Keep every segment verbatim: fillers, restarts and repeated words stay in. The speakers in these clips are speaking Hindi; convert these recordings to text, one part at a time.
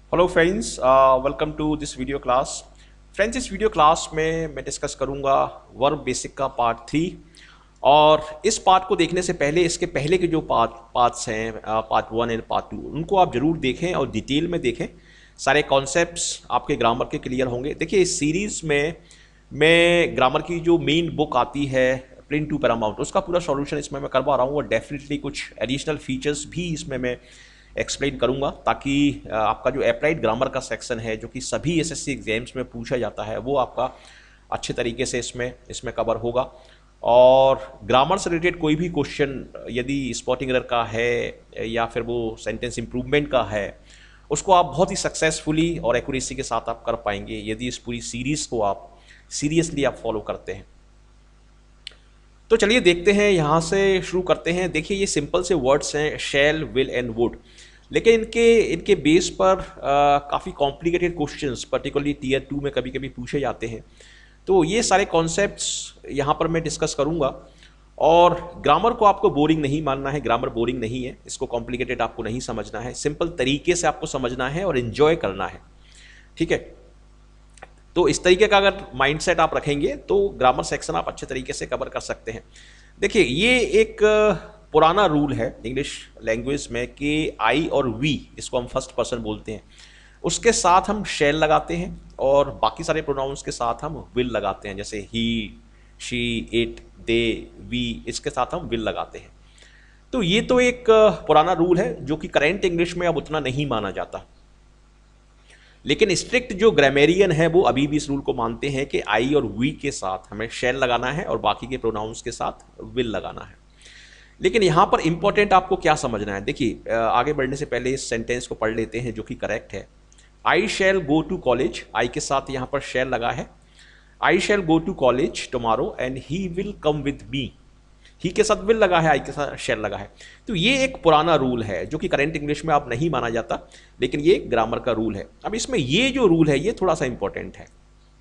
Hello friends, welcome to this video class. Friends, इस वीडियो क्लास में मैं डिस्कस करूंगा वर्ब बेसिक का पार्ट थ्री। और इस पार्ट को देखने से पहले इसके पहले के जो पार्ट पार्ट्स हैं, part one and part two, उनको आप जरूर देखें और डिटेल में देखें। सारे कॉन्सेप्ट्स आपके ग्रामर के क्लियर होंगे। देखिए, इस सीरीज़ में मैं ग्रामर की जो मेन बुक आती है प्रिंट टू पैरामाउंट, उसका पूरा सॉल्यूशन इसमें मैं करवा रहा हूँ और डेफिनेटली कुछ एडिशनल फीचर्स भी इसमें मैं एक्सप्लेन करूंगा, ताकि आपका जो अप्लाइड ग्रामर का सेक्शन है जो कि सभी एसएससी एग्जाम्स में पूछा जाता है, वो आपका अच्छे तरीके से इसमें इसमें कवर होगा। और ग्रामर से रिलेटेड कोई भी क्वेश्चन यदि स्पॉटिंग एरर का है या फिर वो सेंटेंस इंप्रूवमेंट का है, उसको आप बहुत ही सक्सेसफुली और एक्यूरेसी के साथ आप कर पाएंगे यदि इस पूरी सीरीज़ को आप सीरियसली आप फॉलो करते हैं। तो चलिए देखते हैं, यहाँ से शुरू करते हैं। देखिए, ये सिंपल से वर्ड्स हैं, शैल, विल एंड वुड, लेकिन इनके इनके बेस पर काफ़ी complicated questions particularly tier two में कभी कभी पूछे जाते हैं। तो ये सारे कॉन्सेप्ट्स यहाँ पर मैं डिस्कस करूँगा। और ग्रामर को आपको बोरिंग नहीं मानना है, ग्रामर बोरिंग नहीं है, इसको कॉम्प्लिकेटेड आपको नहीं समझना है, सिंपल तरीके से आपको समझना है और इन्जॉय करना है। ठीक है, तो इस तरीके का अगर माइंडसेट आप रखेंगे तो ग्रामर सेक्शन आप अच्छे तरीके से कवर कर सकते हैं। देखिए, ये एक पुराना रूल है इंग्लिश लैंग्वेज में कि आई और वी, इसको हम फर्स्ट पर्सन बोलते हैं, उसके साथ हम शैल लगाते हैं और बाकी सारे प्रोनाउंस के साथ हम विल लगाते हैं। जैसे he, she, it, they, we, इसके साथ हम विल लगाते हैं। तो ये तो एक पुराना रूल है जो कि करेंट इंग्लिश में अब उतना नहीं माना जाता, लेकिन स्ट्रिक्ट जो ग्रामेरियन है वो अभी भी इस रूल को मानते हैं कि आई और वी के साथ हमें शैल लगाना है और बाकी के प्रोनाउंस के साथ विल लगाना है। लेकिन यहाँ पर इंपॉर्टेंट आपको क्या समझना है, देखिए आगे बढ़ने से पहले इस सेंटेंस को पढ़ लेते हैं जो कि करेक्ट है। I shall go to college, आई के साथ यहाँ पर शैल लगा है। I shall go to college tomorrow and he will come with me, he के साथ विल लगा है, आई के साथ शैल लगा है। तो ये एक पुराना रूल है जो कि करेंट इंग्लिश में अब नहीं माना जाता, लेकिन ये ग्रामर का रूल है। अब इसमें ये जो रूल है ये थोड़ा सा इंपॉर्टेंट है।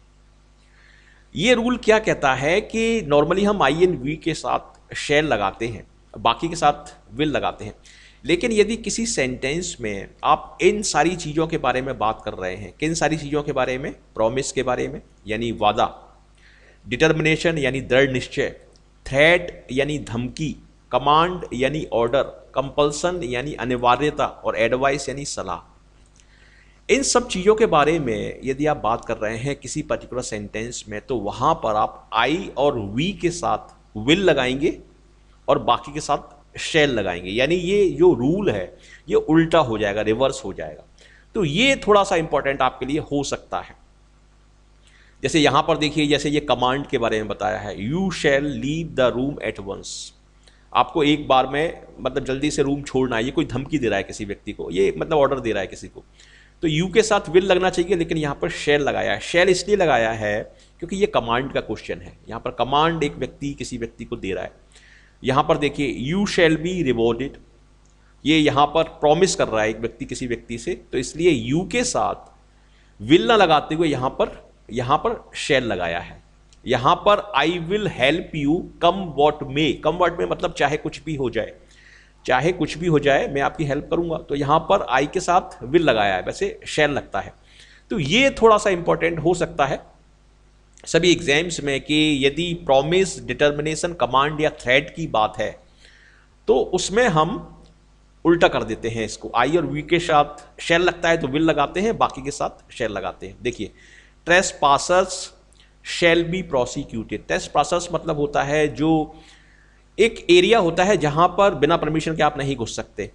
ये रूल क्या कहता है कि नॉर्मली हम आई एंड वी के साथ शैल लगाते हैं, बाकी के साथ विल लगाते हैं, लेकिन यदि किसी सेंटेंस में आप इन सारी चीज़ों के बारे में बात कर रहे हैं, किन सारी चीज़ों के बारे में, प्रॉमिस के बारे में यानी वादा, डिटर्मिनेशन यानी दृढ़ निश्चय, थ्रेट यानी धमकी, कमांड यानी ऑर्डर, कंपल्सन यानी अनिवार्यता और एडवाइस यानी सलाह, इन सब चीज़ों के बारे में यदि आप बात कर रहे हैं किसी पर्टिकुलर सेंटेंस में, तो वहाँ पर आप आई और वी के साथ विल लगाएंगे और बाकी के साथ शैल लगाएंगे। यानी ये जो रूल है ये उल्टा हो जाएगा, रिवर्स हो जाएगा। तो ये थोड़ा सा इंपॉर्टेंट आपके लिए हो सकता है। जैसे यहाँ पर देखिए, जैसे ये कमांड के बारे में बताया है, you shall leave the room at once, आपको एक बार में मतलब जल्दी से रूम छोड़ना है। ये कोई धमकी दे रहा है किसी व्यक्ति को, ये मतलब ऑर्डर दे रहा है किसी को। तो यू के साथ विल लगना चाहिए, लेकिन यहाँ पर शैल लगाया है। शैल इसलिए लगाया है क्योंकि ये कमांड का क्वेश्चन है। यहाँ पर कमांड एक व्यक्ति किसी व्यक्ति को दे रहा है। यहाँ पर देखिए, यू शैल बी रिवॉर्डेड, ये यहाँ पर प्रॉमिस कर रहा है एक व्यक्ति किसी व्यक्ति से, तो इसलिए यू के साथ विल ना लगाते हुए यहाँ पर यहाँ पर शैल लगाया है। यहाँ पर I will help you come what may, come what may मतलब चाहे कुछ भी हो जाए, चाहे कुछ भी हो जाए मैं आपकी हेल्प करूंगा। तो यहाँ पर आई के साथ विल लगाया है, वैसे शैल लगता है। तो ये थोड़ा सा इंपॉर्टेंट हो सकता है सभी एग्जाम्स में कि यदि प्रॉमिस, डिटर्मिनेशन, कमांड या थ्रेट की बात है तो उसमें हम उल्टा कर देते हैं इसको, आई और वी के साथ शैल लगता है तो विल लगाते हैं, बाकी के साथ शैल लगाते हैं। देखिए, ट्रेसपासर्स शैल बी प्रोसिक्यूटेड। ट्रेसपासर्स मतलब होता है जो एक एरिया होता है जहां पर बिना परमिशन के आप नहीं घुस सकते,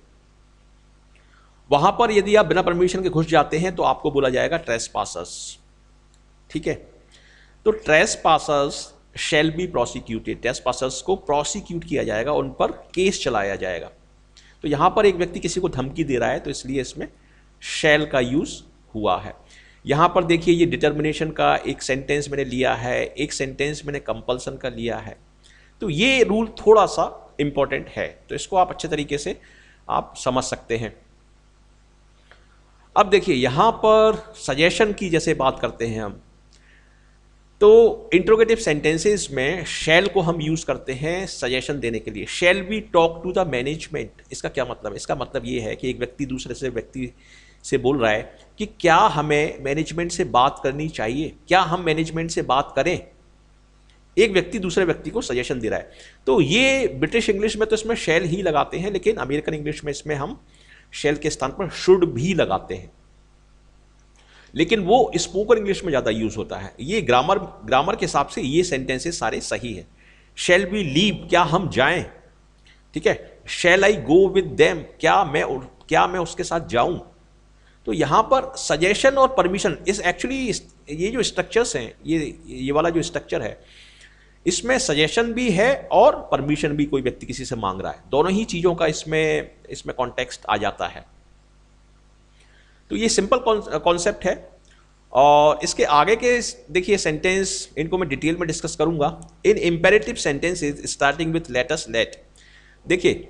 वहां पर यदि आप बिना परमिशन के घुस जाते हैं तो आपको बोला जाएगा ट्रेसपासर्स। ठीक है, तो ट्रेसपासर्स शैल बी प्रोसिक्यूटेड, ट्रेसपासर्स को प्रोसिक्यूट किया जाएगा, उन पर केस चलाया जाएगा। तो यहां पर एक व्यक्ति किसी को धमकी दे रहा है तो इसलिए इसमें शैल का यूज हुआ है। यहाँ पर देखिए, ये डिटर्मिनेशन का एक सेंटेंस मैंने लिया है, एक सेंटेंस मैंने कंपल्सन का लिया है। तो ये रूल थोड़ा सा इंपॉर्टेंट है, तो इसको आप अच्छे तरीके से आप समझ सकते हैं। अब देखिए, यहाँ पर सजेशन की जैसे बात करते हैं हम, तो इंट्रोगेटिव सेंटेंसेस में शैल को हम यूज करते हैं सजेशन देने के लिए। Shall we talk to the management, इसका क्या मतलब है? इसका मतलब ये है कि एक व्यक्ति दूसरे से व्यक्ति से बोल रहा है कि क्या हमें मैनेजमेंट से बात करनी चाहिए, क्या हम मैनेजमेंट से बात करें। एक व्यक्ति दूसरे व्यक्ति को सजेशन दे रहा है। तो ये ब्रिटिश इंग्लिश में तो इसमें शैल ही लगाते हैं, लेकिन अमेरिकन इंग्लिश में इसमें हम शैल के स्थान पर शुड भी लगाते हैं, लेकिन वो स्पोकन इंग्लिश में ज़्यादा यूज होता है। ये ग्रामर ग्रामर के हिसाब से ये सेंटेंसेस सारे सही है। शैल वी लीव, क्या हम जाएं, ठीक है। शैल आई गो विद देम, क्या मैं क्या मैं उसके साथ जाऊं। तो यहां पर सजेशन और परमिशन, इस एक्चुअली ये जो स्ट्रक्चर्स हैं, ये ये वाला जो स्ट्रक्चर है, इसमें सजेशन भी है और परमिशन भी कोई व्यक्ति किसी से मांग रहा है। दोनों ही चीज़ों का इसमें इसमें कॉन्टेक्स्ट आ जाता है। तो ये सिंपल कॉन्सेप्ट है। और इसके आगे के देखिए सेंटेंस, इनको मैं डिटेल में डिस्कस करूंगा। In imperative sentences starting with let us let, देखिए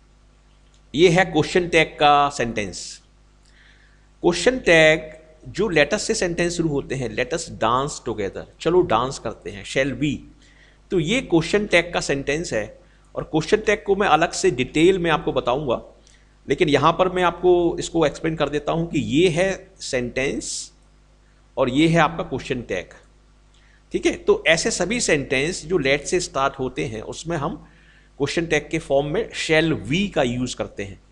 ये है क्वेश्चन टैग का सेंटेंस। क्वेश्चन टैग जो लेटस से सेंटेंस शुरू होते हैं, लेटस डांस टुगेदर, चलो डांस करते हैं, शैल वी, तो ये क्वेश्चन टैग का सेंटेंस है। और क्वेश्चन टैग को मैं अलग से डिटेल में आपको बताऊंगा, लेकिन यहां पर मैं आपको इसको एक्सप्लेन कर देता हूं कि ये है सेंटेंस और ये है आपका क्वेश्चन टैग, ठीक है। तो ऐसे सभी सेंटेंस जो लेट से स्टार्ट होते हैं उसमें हम क्वेश्चन टैग के फॉर्म में शैल वी का यूज करते हैं।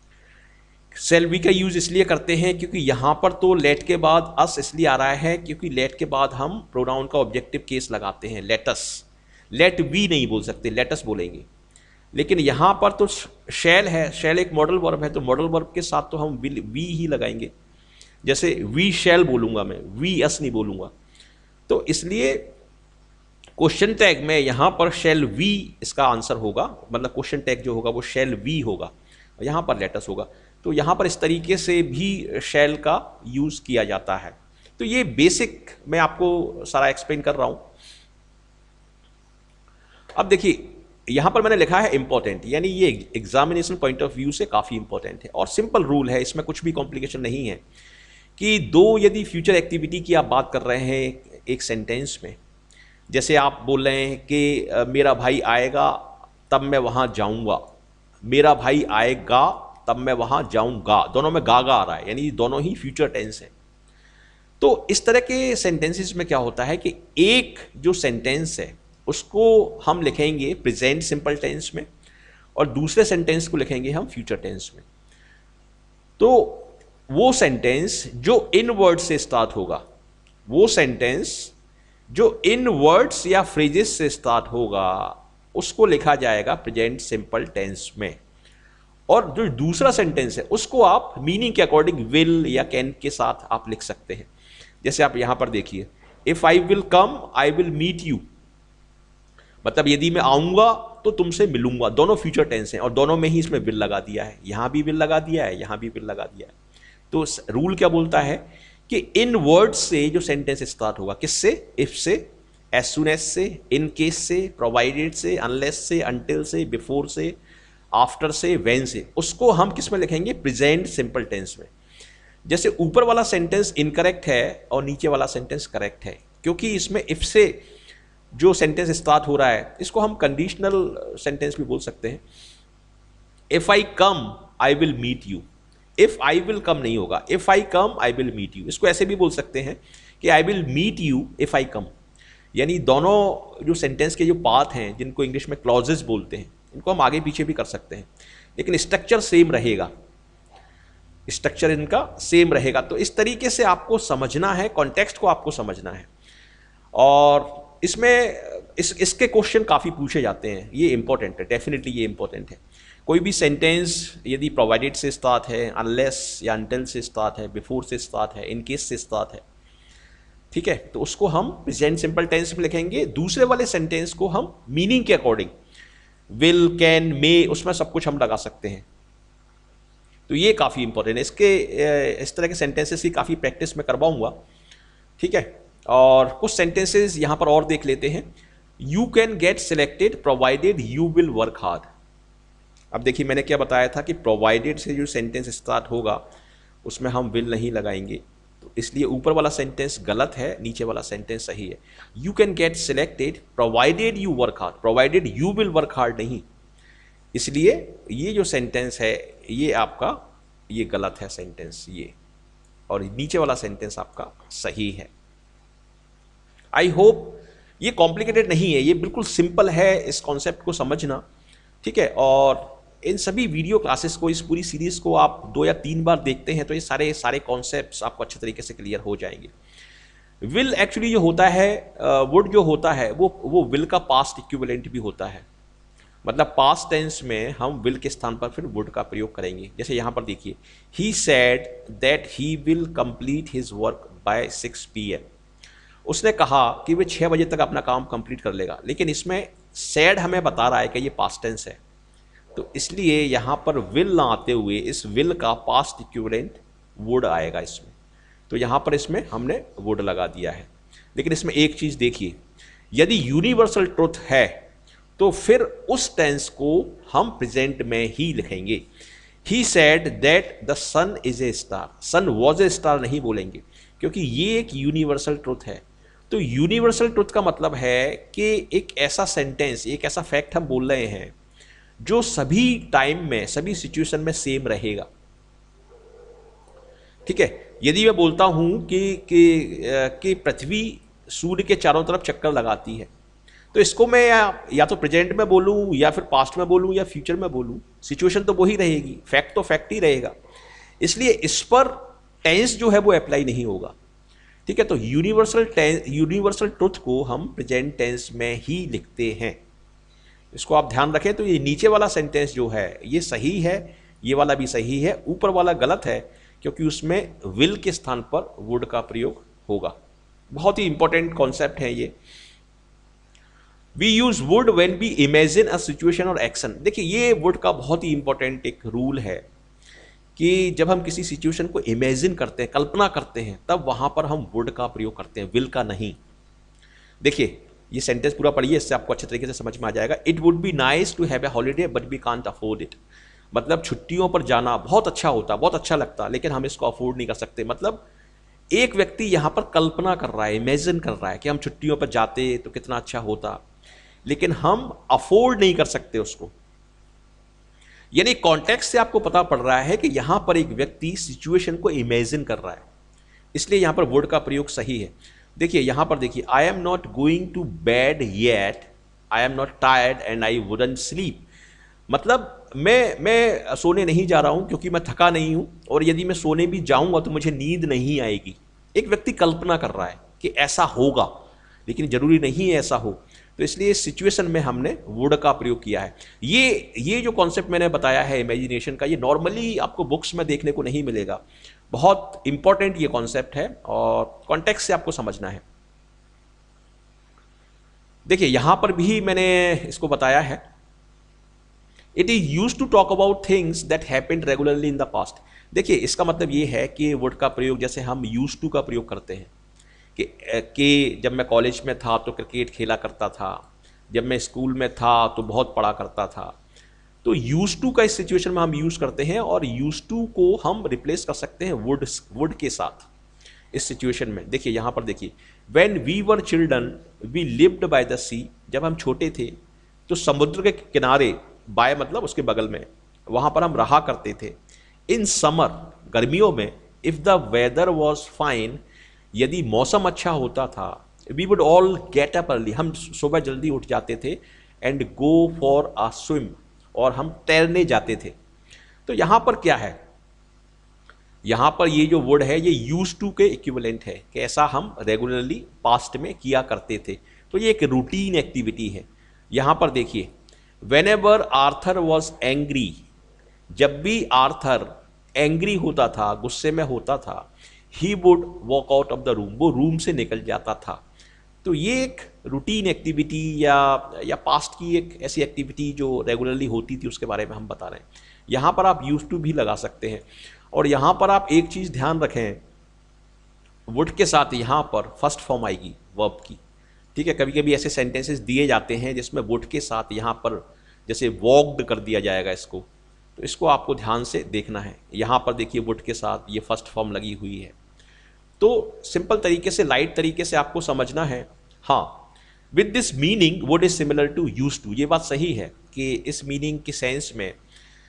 शैल वी का यूज इसलिए करते हैं क्योंकि यहां पर तो लेट के बाद अस इसलिए आ रहा है क्योंकि लेट के बाद हम प्रोनाउन का ऑब्जेक्टिव केस लगाते हैं, लेटस। लेट वी नहीं बोल सकते, लेटस बोलेंगे। लेकिन यहां पर तो शैल है, शैल एक मॉडल वर्ब है, तो मॉडल वर्ब के साथ तो हम वी ही लगाएंगे। जैसे वी शैल बोलूंगा मैं, वी अस नहीं बोलूंगा। तो इसलिए क्वेश्चन टैग में यहां पर शैल वी इसका आंसर होगा, मतलब क्वेश्चन टैग जो होगा वो शैल वी होगा, यहां पर लेटस होगा। तो यहां पर इस तरीके से भी शैल का यूज किया जाता है। तो ये बेसिक मैं आपको सारा एक्सप्लेन कर रहा हूं। अब देखिए यहां पर मैंने लिखा है इंपॉर्टेंट, यानी ये एग्जामिनेशन पॉइंट ऑफ व्यू से काफी इंपॉर्टेंट है और सिंपल रूल है, इसमें कुछ भी कॉम्प्लिकेशन नहीं है कि दो यदि फ्यूचर एक्टिविटी की आप बात कर रहे हैं एक सेंटेंस में, जैसे आप बोल रहे हैं कि मेरा भाई आएगा तब मैं वहां जाऊंगा, मेरा भाई आएगा तब मैं वहां जाऊंगा, दोनों में गा गा आ रहा है, यानी दोनों ही फ्यूचर टेंस है। तो इस तरह के सेंटेंसेस में क्या होता है कि एक जो सेंटेंस है उसको हम लिखेंगे प्रेजेंट सिंपल टेंस में और दूसरे सेंटेंस को लिखेंगे हम फ्यूचर टेंस में। तो वो सेंटेंस जो इन वर्ड्स से स्टार्ट होगा, वो सेंटेंस जो इन वर्ड्स या फ्रेजेस से स्टार्ट होगा, उसको लिखा जाएगा प्रेजेंट सिंपल टेंस में। और जो दूसरा सेंटेंस है उसको आप मीनिंग के अकॉर्डिंग विल या कैन के साथ आप लिख सकते हैं। जैसे आप यहां पर देखिए, if I will come I will meet you, मतलब यदि मैं आऊंगा तो तुमसे मिलूंगा, दोनों फ्यूचर टेंस हैं और दोनों में ही इसमें विल लगा दिया है, यहां भी विल लगा दिया है, यहां भी विल लगा दिया है। तो रूल क्या बोलता है कि इन वर्ड्स से जो सेंटेंस स्टार्ट होगा, किससे, इफ से, एज सुन एज से, इन केस से, प्रोवाइडेड से, अनलेस से, अंटिल से, बिफोर से, आफ्टर से, व्हेन से, उसको हम किस में लिखेंगे, प्रेजेंट सिंपल टेंस में। जैसे ऊपर वाला सेंटेंस इनकरेक्ट है और नीचे वाला सेंटेंस करेक्ट है, क्योंकि इसमें इफ से जो सेंटेंस स्टार्ट हो रहा है इसको हम कंडीशनल सेंटेंस भी बोल सकते हैं। If I come I will meet you, if I will come नहीं होगा, if I come I will meet you. इसको ऐसे भी बोल सकते हैं कि I will meet you if I come, यानी दोनों जो सेंटेंस के जो पार्ट हैं जिनको इंग्लिश में क्लॉजेस बोलते हैं, इनको हम आगे पीछे भी कर सकते हैं, लेकिन स्ट्रक्चर सेम रहेगा, स्ट्रक्चर इनका सेम रहेगा। तो इस तरीके से आपको समझना है, कॉन्टेक्स्ट को आपको समझना है। और इसमें इस इसके क्वेश्चन काफ़ी पूछे जाते हैं, ये इंपॉर्टेंट है, डेफिनेटली ये इंपॉर्टेंट है। कोई भी सेंटेंस यदि प्रोवाइडेड से स्टार्ट है, अनलेस या अनटिल से स्टार्ट है, बिफोर से स्टार्ट है, इन केस से स्टार्ट है, ठीक है, तो उसको हम प्रेजेंट सिंपल टेंस में लिखेंगे। दूसरे वाले सेंटेंस को हम मीनिंग के अकॉर्डिंग विल, कैन, मे, उसमें सब कुछ हम लगा सकते हैं। तो ये काफ़ी इंपॉर्टेंट है। इसके इस तरह के सेंटेंसेस की काफ़ी प्रैक्टिस मैं करवाऊंगा, ठीक है। और कुछ सेंटेंसेस यहाँ पर और देख लेते हैं। You can get selected provided you will work hard. अब देखिए मैंने क्या बताया था कि प्रोवाइडेड से जो सेंटेंस स्टार्ट होगा उसमें हम विल नहीं लगाएंगे, तो इसलिए ऊपर वाला सेंटेंस गलत है, नीचे वाला सेंटेंस सही है। You can get selected provided you work hard, provided you will work hard नहीं, इसलिए ये जो सेंटेंस है ये आपका ये गलत है सेंटेंस, ये और नीचे वाला सेंटेंस आपका सही है। आई होप ये कॉम्प्लिकेटेड नहीं है, ये बिल्कुल सिंपल है इस कॉन्सेप्ट को समझना, ठीक है। और इन सभी वीडियो क्लासेस को, इस पूरी सीरीज को आप दो या तीन बार देखते हैं तो ये सारे सारे कॉन्सेप्ट्स आपको अच्छे तरीके से क्लियर हो जाएंगे। विल एक्चुअली जो होता है, वुड जो होता है वो वो विल का पास्ट इक्विवेलेंट भी होता है। मतलब पास्ट टेंस में हम विल के स्थान पर फिर वुड का प्रयोग करेंगे। जैसे यहाँ पर देखिए, he said that he will complete his work by six P M. उसने कहा कि वह छः बजे तक अपना काम कंप्लीट कर लेगा, लेकिन इसमें सेड हमें बता रहा है कि ये पास्ट टेंस है, तो इसलिए यहाँ पर विल ना आते हुए इस विल का पास्ट इक्विवेलेंट वुड आएगा इसमें। तो यहाँ पर इसमें हमने वुड लगा दिया है। लेकिन इसमें एक चीज़ देखिए, यदि यूनिवर्सल ट्रुथ है तो फिर उस टेंस को हम प्रेजेंट में ही लिखेंगे। He said that the sun is a star, sun was a star नहीं बोलेंगे, क्योंकि ये एक यूनिवर्सल ट्रुथ है। तो यूनिवर्सल ट्रुथ का मतलब है कि एक ऐसा सेंटेंस, एक ऐसा फैक्ट हम बोल रहे हैं जो सभी टाइम में, सभी सिचुएशन में सेम रहेगा, ठीक है। यदि मैं बोलता हूं कि कि कि पृथ्वी सूर्य के चारों तरफ चक्कर लगाती है, तो इसको मैं या, या तो प्रेजेंट में बोलूं या फिर पास्ट में बोलूं या फ्यूचर में बोलूं, सिचुएशन तो वही रहेगी, फैक्ट तो फैक्ट ही रहेगा। इसलिए इस पर टेंस जो है वो अप्लाई नहीं होगा, ठीक है। तो यूनिवर्सल टेंस, यूनिवर्सल ट्रुथ को हम प्रेजेंट टेंस में ही लिखते हैं, इसको आप ध्यान रखें। तो ये नीचे वाला सेंटेंस जो है ये सही है, ये वाला भी सही है, ऊपर वाला गलत है क्योंकि उसमें विल के स्थान पर वुड का प्रयोग होगा। बहुत ही इंपॉर्टेंट कॉन्सेप्ट है ये। We use would when we imagine a situation और एक्शन। देखिए, ये वुड का बहुत ही इंपॉर्टेंट एक रूल है कि जब हम किसी सिचुएशन को इमेजिन करते हैं, कल्पना करते हैं, तब वहां पर हम वुड का प्रयोग करते हैं, विल का नहीं। देखिए, ये सेंटेंस पूरा पढ़िए, इससे आपको अच्छे तरीके से समझ में आ जाएगा। It would be nice to have a holiday but we can't afford it. मतलब छुट्टियों पर जाना बहुत अच्छा होता, बहुत अच्छा लगता, लेकिन हम इसको अफोर्ड नहीं कर सकते। मतलब एक व्यक्ति यहाँ पर कल्पना कर रहा है, इमेजिन कर रहा है कि हम छुट्टियों पर जाते तो कितना अच्छा होता, लेकिन हम अफोर्ड नहीं कर सकते उसको। यानी कॉन्टेक्स्ट से आपको पता पड़ रहा है कि यहां पर एक व्यक्ति सिचुएशन को इमेजिन कर रहा है, इसलिए यहां पर वुड का प्रयोग सही है। देखिए यहां पर देखिए, I am not going to bed yet, I am not tired and I wouldn't sleep. मतलब मैं मैं सोने नहीं जा रहा हूं क्योंकि मैं थका नहीं हूं, और यदि मैं सोने भी जाऊंगा तो मुझे नींद नहीं आएगी। एक व्यक्ति कल्पना कर रहा है कि ऐसा होगा, लेकिन जरूरी नहीं है ऐसा हो, तो इसलिए इस सिचुएशन में हमने वुड का प्रयोग किया है। ये ये जो कॉन्सेप्ट मैंने बताया है इमेजिनेशन का, ये नॉर्मली आपको बुक्स में देखने को नहीं मिलेगा। बहुत इंपॉर्टेंट ये कॉन्सेप्ट है और कॉन्टेक्स्ट से आपको समझना है। देखिए यहां पर भी मैंने इसको बताया है, it is use to talk about things that happened regularly in the past. देखिए इसका मतलब ये है कि वुड का प्रयोग जैसे हम यूज टू का प्रयोग करते हैं कि कि जब मैं कॉलेज में था तो क्रिकेट खेला करता था, जब मैं स्कूल में था तो बहुत पढ़ा करता था। तो यूज टू का इस सिचुएशन में हम यूज़ करते हैं, और यूज टू को हम रिप्लेस कर सकते हैं वुड वुड के साथ इस सिचुएशन में। देखिए यहाँ पर देखिए, when we were children we lived by the sea. जब हम छोटे थे तो समुद्र के किनारे, बाय मतलब उसके बगल में, वहाँ पर हम रहा करते थे। इन समर, गर्मियों में, if the weather was fine, यदि मौसम अच्छा होता था, we would all get up early, हम सुबह जल्दी उठ जाते थे, and go for a swim, और हम तैरने जाते थे। तो यहाँ पर क्या है, यहाँ पर ये जो वर्ड है ये यूज टू के इक्विवेलेंट है कि ऐसा हम रेगुलरली पास्ट में किया करते थे। तो ये एक रूटीन एक्टिविटी है। यहाँ पर देखिए, whenever Arthur was angry, जब भी आर्थर एंग्री होता था, गुस्से में होता था, he would walk out of the room, वो रूम से निकल जाता था। तो ये एक रूटीन एक्टिविटी या या पास्ट की एक ऐसी एक्टिविटी जो रेगुलरली होती थी उसके बारे में हम बता रहे हैं। यहाँ पर आप यूज टू भी लगा सकते हैं। और यहाँ पर आप एक चीज़ ध्यान रखें, वुड के साथ यहाँ पर फर्स्ट फॉर्म आएगी वर्ब की, ठीक है। कभी कभी ऐसे सेंटेंसेस दिए जाते हैं जिसमें वुड के साथ यहाँ पर जैसे वॉक्ड कर दिया जाएगा इसको, तो इसको आपको ध्यान से देखना है। यहाँ पर देखिए वुड के साथ ये फर्स्ट फॉर्म लगी हुई है। तो सिंपल तरीके से, लाइट तरीके से आपको समझना है। हाँ, with this meaning would is similar to use to, ये बात सही है कि इस मीनिंग के सेंस में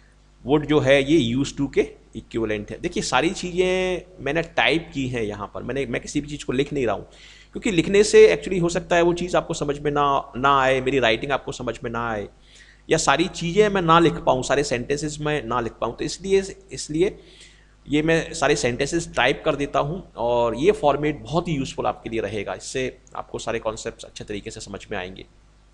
वुड जो है ये यूज टू के इक्विवेलेंट है। देखिए सारी चीज़ें मैंने टाइप की हैं यहाँ पर, मैंने मैं किसी भी चीज़ को लिख नहीं रहा हूँ, क्योंकि लिखने से एक्चुअली हो सकता है वो चीज़ आपको समझ में ना ना आए, मेरी राइटिंग आपको समझ में ना आए, या सारी चीज़ें मैं ना लिख पाऊँ, सारे सेंटेंसेस मैं ना लिख पाऊँ। तो इसलिए इसलिए ये मैं सारे सेंटेंसेस टाइप कर देता हूँ, और ये फॉर्मेट बहुत ही यूज़फुल आपके लिए रहेगा। इससे आपको सारे कॉन्सेप्ट्स अच्छे तरीके से समझ में आएंगे।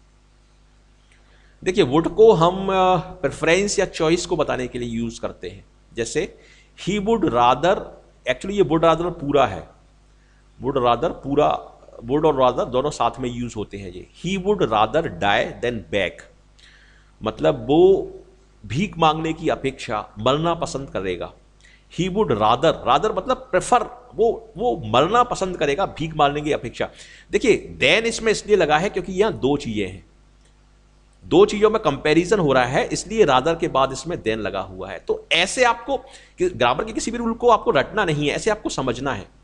देखिए वुड को हम प्रेफरेंस या चॉइस को बताने के लिए यूज़ करते हैं। जैसे ही वुड रादर, एक्चुअली ये वुड रादर पूरा है, वुड रादर पूरा, वुड और रादर दोनों साथ में यूज़ होते हैं। ये he would rather die than beg, मतलब वो भीख मांगने की अपेक्षा मरना पसंद करेगा। ही वुड रादर, रादर मतलब प्रेफर, वो वो मरना पसंद करेगा भीख मारने की अपेक्षा। देखिए देन इसमें इसलिए लगा है क्योंकि यहाँ दो चीज़ें हैं, दो चीज़ों में कंपैरिजन हो रहा है, इसलिए रादर के बाद इसमें देन लगा हुआ है। तो ऐसे आपको ग्रामर के किसी भी रूल को आपको रटना नहीं है, ऐसे आपको समझना है।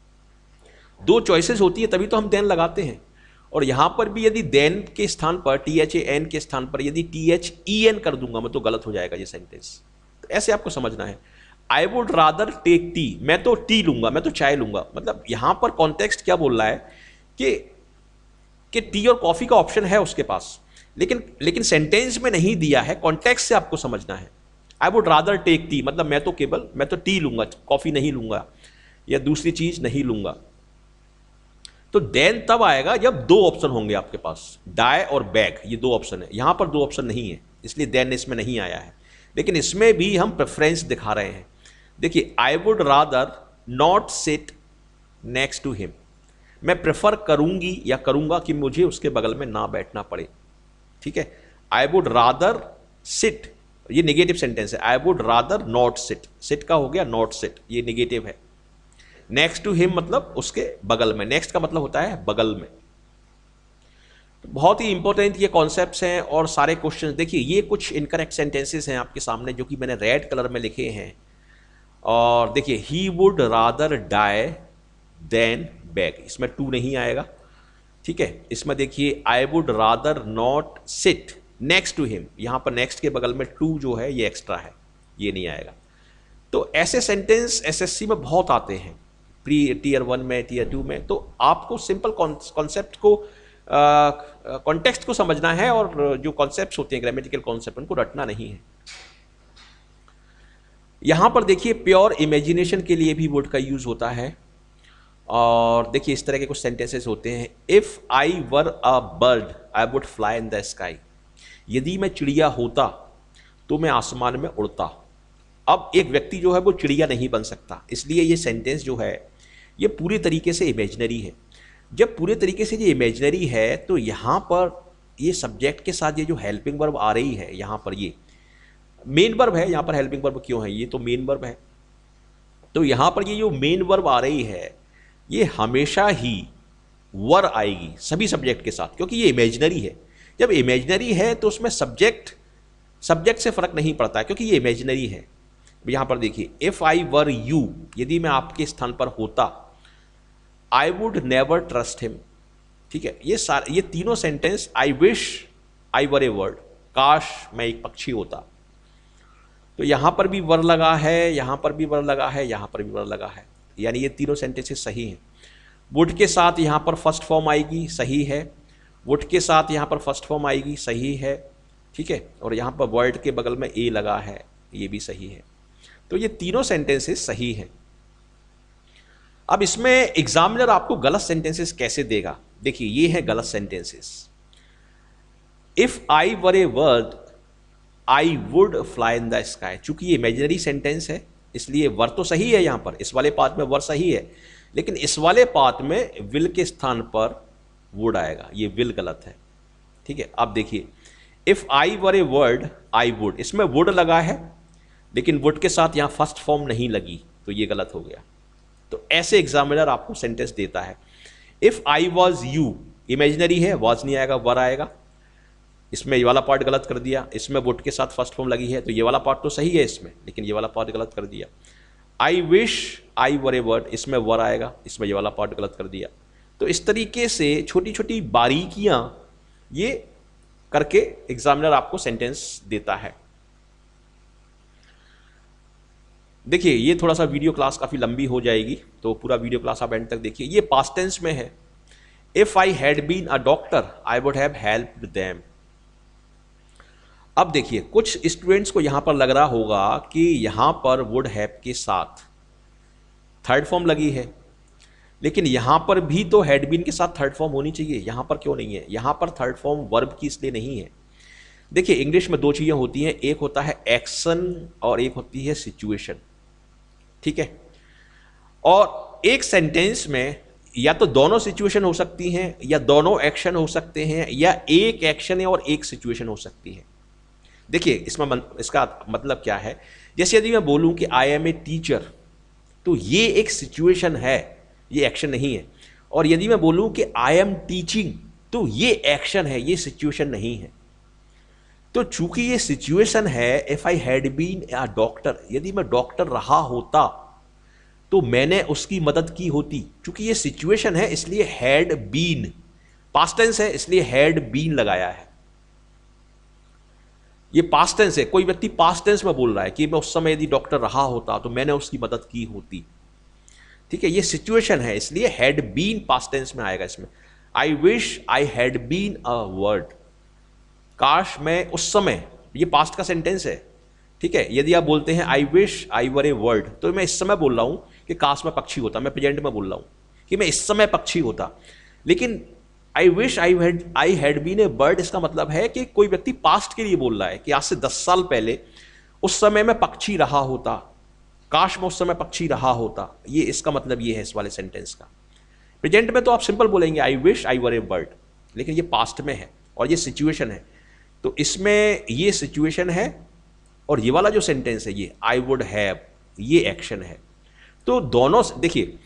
दो चॉइसेस होती है तभी तो हम देन लगाते हैं। और यहां पर भी यदि देन के स्थान पर टी एच ए एन के स्थान पर यदि टी एच ई एन कर दूंगा मैं तो गलत हो जाएगा ये सेंटेंस। तो ऐसे आपको समझना है। I would rather take tea, मैं तो टी लूंगा, मैं तो चाय लूंगा। मतलब यहां पर कॉन्टेक्स्ट क्या बोल रहा है कि कि टी और कॉफी का ऑप्शन है उसके पास, लेकिन लेकिन सेंटेंस में नहीं दिया है, कॉन्टेक्स्ट से आपको समझना है। I would rather take tea मतलब मैं तो केवल मैं तो टी लूंगा, कॉफी नहीं लूंगा या दूसरी चीज नहीं लूंगा। तो देन तब आएगा जब दो ऑप्शन होंगे आपके पास, डाई और बैक, ये दो ऑप्शन है। यहां पर दो ऑप्शन नहीं है, इसलिए देन इसमें नहीं आया है। लेकिन इसमें भी हम प्रेफरेंस दिखा रहे हैं। देखिए I would rather not sit next to him, मैं प्रेफर करूंगी या करूंगा कि मुझे उसके बगल में ना बैठना पड़े। ठीक है, आई वुड रादर सिट, ये नेगेटिव सेंटेंस है। I would rather not sit, sit का हो गया नॉट सिट, ये नेगेटिव है। नेक्स्ट टू हिम मतलब उसके बगल में, नेक्स्ट का मतलब होता है बगल में। तो बहुत ही इंपॉर्टेंट ये कॉन्सेप्ट्स हैं और सारे क्वेश्चंस। देखिए ये कुछ इनकरेक्ट सेंटेंसेस हैं आपके सामने जो कि मैंने रेड कलर में लिखे हैं। और देखिए he would rather die than beg, इसमें टू नहीं आएगा। ठीक है, इसमें देखिए I would rather not sit next to him, यहां पर नेक्स्ट के बगल में टू जो है ये एक्स्ट्रा है, ये नहीं आएगा। तो ऐसे सेंटेंस एसएससी में बहुत आते हैं, प्री टीयर वन में, टीयर टू में। तो आपको सिंपल कॉन्सेप्ट को, कॉन्टेक्स्ट को समझना है, और जो कॉन्सेप्ट्स होते हैं ग्रामेटिकल कॉन्सेप्ट उनको रटना नहीं है। यहां पर देखिए प्योर इमेजिनेशन के लिए भी वुड का यूज होता है। और देखिए इस तरह के कुछ सेंटेंसेस होते हैं। If I were a bird I would fly in the sky, यदि मैं चिड़िया होता तो मैं आसमान में उड़ता। अब एक व्यक्ति जो है वो चिड़िया नहीं बन सकता, इसलिए ये सेंटेंस जो है ये पूरी तरीके से इमेजिनरी है। जब पूरे तरीके से ये इमेजिनरी है तो यहाँ पर ये सब्जेक्ट के साथ ये जो हेल्पिंग वर्ब आ रही है, यहाँ पर ये मेन वर्ब है। यहाँ पर हेल्पिंग वर्ब क्यों है, ये तो मेन वर्ब है। तो यहाँ पर ये जो मेन वर्ब आ रही है ये हमेशा ही वर आएगी सभी सब्जेक्ट के साथ, क्योंकि ये इमेजिनरी है। जब इमेजिनरी है तो उसमें सब्जेक्ट सब्जेक्ट से फर्क नहीं पड़ता है, क्योंकि ये इमेजिनरी है। यहां पर देखिए इफ आई वर यू, यदि मैं आपके स्थान पर होता, I would never trust him. ठीक है, ये सारे ये तीनों sentence, I wish I were a word, काश मैं एक पक्षी होता। तो यहां पर भी वर लगा है, यहां पर भी वर लगा है, यहां पर भी वर लगा है, यानी ये तीनों सेंटेंसेस सही हैं। वुड के साथ यहाँ पर फर्स्ट फॉर्म आएगी, सही है। वुड के साथ यहाँ पर फर्स्ट फॉर्म आएगी, सही है। ठीक है, और यहाँ पर वर्ड के बगल में ए लगा है, ये भी सही है। तो ये तीनों सेंटेंसेस सही हैं। अब इसमें एग्जामिनर आपको गलत सेंटेंसेस कैसे देगा, देखिए ये है गलत sentences. If I were a word I would fly in the sky, चूंकि ये इमेजिनरी सेंटेंस है इसलिए वर तो सही है, यहाँ पर इस वाले पार्ट में वर सही है, लेकिन इस वाले पार्ट में विल के स्थान पर वुड आएगा, ये विल गलत है। ठीक है, अब देखिए if I were a word I would, इसमें वुड लगा है लेकिन वुड के साथ यहाँ फर्स्ट फॉर्म नहीं लगी, तो ये गलत हो गया। तो ऐसे एग्जामिनर आपको सेंटेंस देता है। If I was you, imaginary है, वॉज नहीं आएगा, वर आएगा। इसमें ये वाला पार्ट गलत कर दिया, इसमें वुड के साथ फर्स्ट फॉर्म लगी है, तो ये वाला पार्ट तो सही है इसमें, लेकिन ये वाला पार्ट गलत कर दिया। आई wish I were a word, इसमें वर आएगा, इसमें ये वाला पार्ट गलत कर दिया। तो इस तरीके से छोटी छोटी बारीकियां ये करके एग्जामिनर आपको सेंटेंस देता है। देखिए ये थोड़ा सा वीडियो क्लास काफ़ी लंबी हो जाएगी, तो पूरा वीडियो क्लास आप एंड तक देखिए। ये पास्ट टेंस में है। If I had been a doctor I would have helped them. अब देखिए कुछ स्टूडेंट्स को यहां पर लग रहा होगा कि यहां पर वुड हैव के साथ थर्ड फॉर्म लगी है, लेकिन यहां पर भी तो हैड बीन के साथ थर्ड फॉर्म होनी चाहिए, यहां पर क्यों नहीं है? यहां पर थर्ड फॉर्म वर्ब की इसलिए नहीं है। देखिए इंग्लिश में दो चीज़ें होती हैं, एक होता है एक्शन और एक होती है सिचुएशन, ठीक है। और एक सेंटेंस में या तो दोनों सिचुएशन हो सकती हैं या दोनों एक्शन हो सकते हैं या एक एक्शन है और एक सिचुएशन हो सकती है। देखिए इसमें मन, इसका मतलब क्या है, जैसे यदि मैं बोलूं कि आई एम ए टीचर, तो ये एक सिचुएशन है, ये एक्शन नहीं है। और यदि मैं बोलूं कि आई एम टीचिंग, तो ये एक्शन है, ये सिचुएशन नहीं है। तो चूंकि ये सिचुएशन है, if I had been a doctor, यदि मैं डॉक्टर रहा होता तो मैंने उसकी मदद की होती। चूंकि ये सिचुएशन है इसलिए हैड बीन, पास्ट टेंस है इसलिए हैड बीन लगाया है। ये पास्ट टेंस है, कोई व्यक्ति पास्ट टेंस में बोल रहा है कि मैं उस समय यदि डॉक्टर रहा होता तो मैंने उसकी मदद की होती, ठीक है। ये सिचुएशन है इसलिए हैड बीन पास्ट टेंस में आएगा इसमें। I wish I had been a word, काश मैं उस समय, ये पास्ट का सेंटेंस है, ठीक है। यदि आप बोलते हैं I wish I were a word, तो मैं इस समय बोल रहा हूं कि काश मैं पक्षी होता, मैं प्रेजेंट में बोल रहा हूं कि मैं इस समय पक्षी होता। लेकिन I wish I had I had been a bird, इसका मतलब है कि कोई व्यक्ति पास्ट के लिए बोल रहा है कि आज से दस साल पहले उस समय मैं पक्षी रहा होता, काश मैं उस समय पक्षी रहा होता। ये इसका मतलब ये है इस वाले सेंटेंस का। प्रेजेंट में तो आप सिंपल बोलेंगे I wish I were A bird, लेकिन ये पास्ट में है और ये सिचुएशन है, तो इसमें ये सिचुएशन है और ये वाला जो सेंटेंस है ये आई वुड हैव, ये एक्शन है। तो दोनों देखिए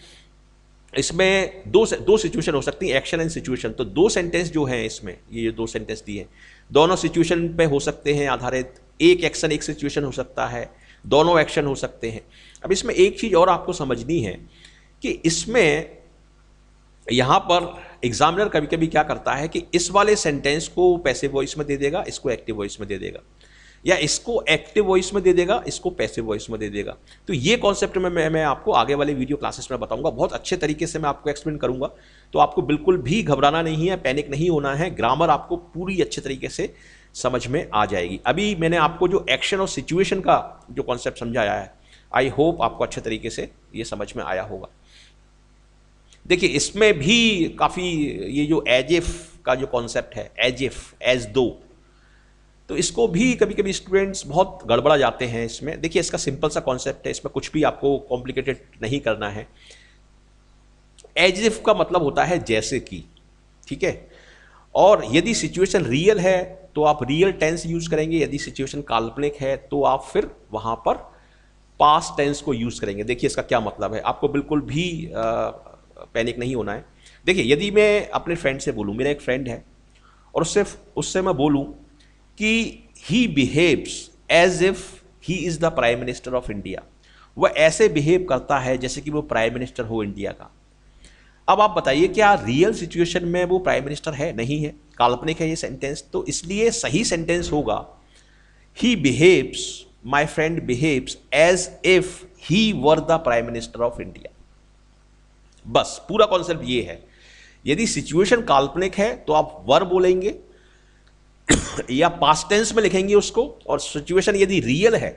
इसमें दो दो सिचुएशन हो सकती है, एक्शन एंड सिचुएशन। तो दो सेंटेंस जो हैं इसमें, ये जो दो सेंटेंस दिए हैं दोनों सिचुएशन पे हो सकते हैं आधारित, एक एक्शन एक सिचुएशन हो सकता है, दोनों एक्शन हो सकते हैं। अब इसमें एक चीज और आपको समझनी है कि इसमें यहां पर एग्जामिनर कभी कभी क्या करता है कि इस वाले सेंटेंस को पैसिव वॉइस में दे देगा, इसको एक्टिव वॉइस में दे देगा, या इसको एक्टिव वॉइस में दे देगा, इसको पैसिव वॉइस में दे देगा। तो ये कॉन्सेप्ट में मैं, मैं आपको आगे वाले वीडियो क्लासेस में बताऊंगा, बहुत अच्छे तरीके से मैं आपको एक्सप्लेन करूंगा। तो आपको बिल्कुल भी घबराना नहीं है, पैनिक नहीं होना है, ग्रामर आपको पूरी अच्छे तरीके से समझ में आ जाएगी। अभी मैंने आपको जो एक्शन और सिचुएशन का जो कॉन्सेप्ट समझाया है, आई होप आपको अच्छे तरीके से ये समझ में आया होगा। देखिए इसमें भी काफ़ी ये जो एज इफ का जो कॉन्सेप्ट है, एज इफ, एज दो, तो इसको भी कभी कभी स्टूडेंट्स बहुत गड़बड़ा जाते हैं इसमें। देखिए इसका सिंपल सा कॉन्सेप्ट है, इसमें कुछ भी आपको कॉम्प्लिकेटेड नहीं करना है। एज इफ का मतलब होता है जैसे कि, ठीक है। और यदि सिचुएशन रियल है तो आप रियल टेंस यूज करेंगे, यदि सिचुएशन काल्पनिक है तो आप फिर वहां पर पास्ट टेंस को यूज करेंगे। देखिए इसका क्या मतलब है, आपको बिल्कुल भी पैनिक नहीं होना है। देखिए यदि मैं अपने फ्रेंड से बोलूं, मेरा एक फ्रेंड है, और उससे उससे मैं बोलूं कि he behaves as if he is the prime minister of India, वह ऐसे बिहेव करता है जैसे कि वो प्राइम मिनिस्टर हो इंडिया का। अब आप बताइए क्या रियल सिचुएशन में वो प्राइम मिनिस्टर है? नहीं है, काल्पनिक है ये सेंटेंस। तो इसलिए सही सेंटेंस होगा he behaves, my friend behaves as if he were the prime minister of India. बस पूरा कॉन्सेप्ट ये है। यदि सिचुएशन काल्पनिक है तो आप वर बोलेंगे या पास्ट टेंस में लिखेंगे उसको, और सिचुएशन यदि रियल है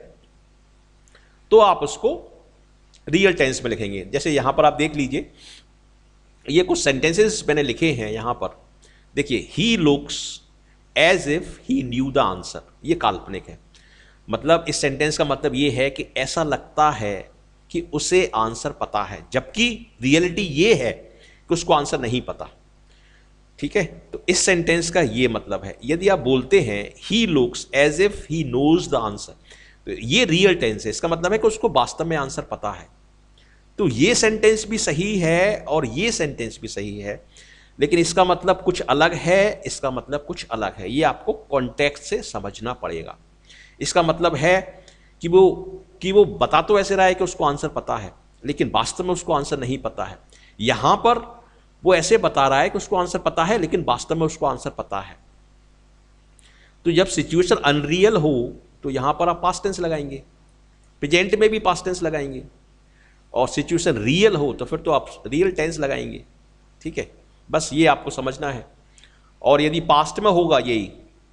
तो आप उसको रियल टेंस में लिखेंगे। जैसे यहां पर आप देख लीजिए, ये कुछ सेंटेंसेस मैंने लिखे हैं यहां पर। देखिए he looks as if he knew the answer, ये काल्पनिक है। मतलब इस सेंटेंस का मतलब ये है कि ऐसा लगता है कि उसे आंसर पता है, जबकि रियलिटी ये है कि उसको आंसर नहीं पता, ठीक है। तो इस सेंटेंस का ये मतलब है। यदि आप बोलते हैं he looks as if he knows the answer, तो ये रियल टेंस है, इसका मतलब है कि उसको वास्तव में आंसर पता है। तो ये सेंटेंस भी सही है और ये सेंटेंस भी सही है, लेकिन इसका मतलब कुछ अलग है, इसका मतलब कुछ अलग है। ये आपको कॉन्टेक्स्ट से समझना पड़ेगा। इसका मतलब है कि वो कि वो बता तो ऐसे रहा है कि उसको आंसर पता है, लेकिन वास्तव में उसको आंसर नहीं पता है। यहां पर वो ऐसे बता रहा है कि उसको आंसर पता है, लेकिन वास्तव में उसको आंसर पता है। तो जब सिचुएशन अनरियल हो तो यहां पर आप पास्ट टेंस लगाएंगे, प्रेजेंट में भी पास्ट टेंस लगाएंगे, और सिचुएशन रियल हो तो फिर तो आप रियल टेंस लगाएंगे। ठीक है, बस ये आपको समझना है। और यदि पास्ट में होगा यही,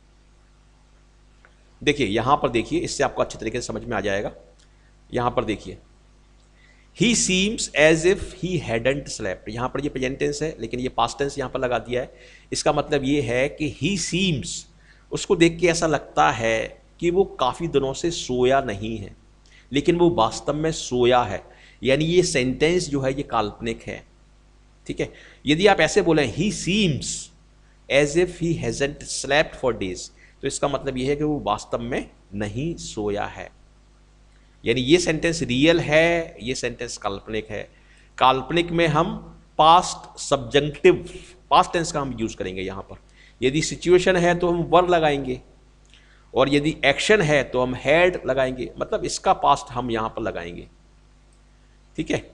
देखिए यहां पर देखिए, इससे आपको अच्छे तरीके से समझ में आ जाएगा। यहां पर देखिए, he seems as if he hadn't slept, यहां पर ये प्रेजेंट टेंस है लेकिन ये पास्ट टेंस यहां पर लगा दिया है। इसका मतलब ये है कि ही सीम्स, उसको देख के ऐसा लगता है कि वो काफ़ी दिनों से सोया नहीं है, लेकिन वो वास्तव में सोया है, यानी ये सेंटेंस जो है ये काल्पनिक है। ठीक है, यदि आप ऐसे बोलें he seems as if he hasn't slept for days, तो इसका मतलब ये है कि वो वास्तव में नहीं सोया है, यानी ये सेंटेंस रियल है, ये सेंटेंस काल्पनिक है। काल्पनिक में हम पास्ट सब्जंक्टिव, पास्ट टेंस का हम यूज करेंगे यहां पर। यदि सिचुएशन है तो हम वर लगाएंगे, और यदि एक्शन है तो हम हैड लगाएंगे, मतलब इसका पास्ट हम यहां पर लगाएंगे। ठीक है,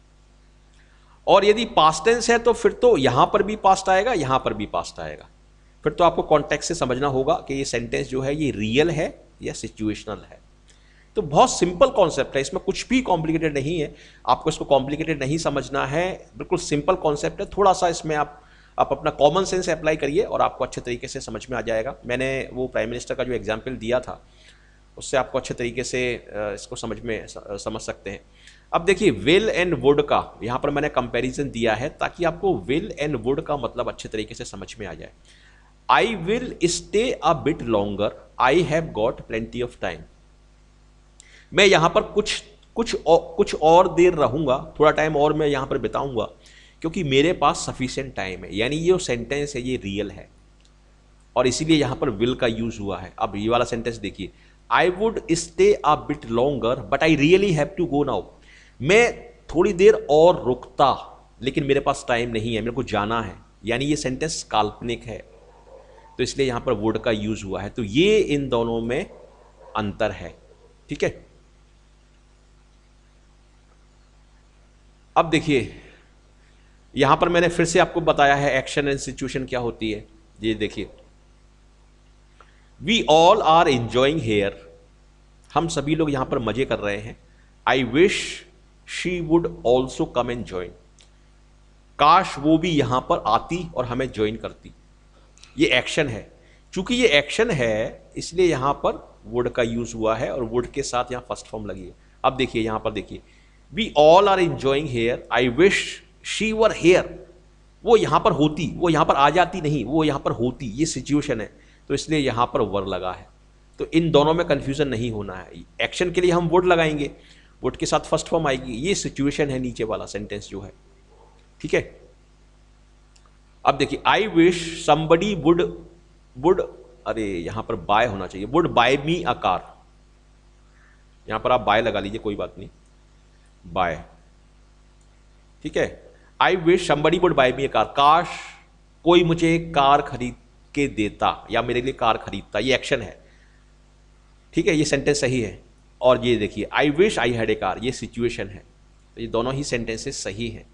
और यदि पास्ट टेंस है तो फिर तो यहां पर भी पास्ट आएगा, यहां पर भी पास्ट आएगा। फिर तो आपको कॉन्टेक्स्ट से समझना होगा कि ये सेंटेंस जो है ये रियल है या सिचुएशनल है। तो बहुत सिंपल कॉन्सेप्ट है, इसमें कुछ भी कॉम्प्लिकेटेड नहीं है, आपको इसको कॉम्प्लिकेटेड नहीं समझना है, बिल्कुल सिंपल कॉन्सेप्ट है। थोड़ा सा इसमें आप आप अपना कॉमन सेंस अप्लाई करिए और आपको अच्छे तरीके से समझ में आ जाएगा। मैंने वो प्राइम मिनिस्टर का जो एग्जाम्पल दिया था उससे आपको अच्छे तरीके से इसको समझ में समझ सकते हैं। अब देखिए, विल एंड वुड का यहाँ पर मैंने कंपैरिजन दिया है ताकि आपको विल एंड वुड का मतलब अच्छे तरीके से समझ में आ जाए। I will stay a bit longer, I have got plenty of time. मैं यहां पर कुछ कुछ और, कुछ और देर रहूंगा, थोड़ा टाइम और मैं यहां पर बिताऊंगा क्योंकि मेरे पास सफिशिएंट टाइम है, यानी ये जो सेंटेंस है ये रियल है और इसीलिए यहां पर विल का यूज हुआ है। अब ये वाला सेंटेंस देखिए, I would stay a bit longer but I really have to go now. मैं थोड़ी देर और रुकता लेकिन मेरे पास टाइम नहीं है, मेरे को जाना है, यानी ये सेंटेंस काल्पनिक है, तो इसलिए यहां पर वुड का यूज हुआ है। तो ये इन दोनों में अंतर है। ठीक है, अब देखिए यहां पर मैंने फिर से आपको बताया है एक्शन एंड सिचुएशन क्या होती है। ये देखिए, we all are enjoying here, हम सभी लोग यहां पर मजे कर रहे हैं। I wish she would also come and join, काश वो भी यहां पर आती और हमें ज्वाइन करती। ये एक्शन है, चूंकि ये एक्शन है इसलिए यहां पर वुड का यूज हुआ है और वुड के साथ यहां फर्स्ट फॉर्म लगी है। अब देखिए यहां पर देखिए, we all are enjoying here, I wish she were here, वो यहां पर होती, वो यहां पर आ जाती नहीं, वो यहां पर होती, ये सिचुएशन है, तो इसलिए यहां पर वर लगा है। तो इन दोनों में कंफ्यूजन नहीं होना है। एक्शन के लिए हम वुड लगाएंगे, वुड के साथ फर्स्ट फॉर्म आएगी, ये सिचुएशन है नीचे वाला सेंटेंस जो है। ठीक है, अब देखिए, I wish somebody would would अरे यहां पर बाय होना चाहिए, would buy me a car, यहां पर आप बाय लगा लीजिए, कोई बात नहीं, बाय। ठीक है, I wish somebody would buy me a car, काश कोई मुझे कार खरीद के देता या मेरे लिए कार खरीदता, ये एक्शन है। ठीक है, ये सेंटेंस सही है। और ये देखिए, I wish I had a car, ये सिचुएशन है। तो ये दोनों ही सेंटेंसेस सही हैं।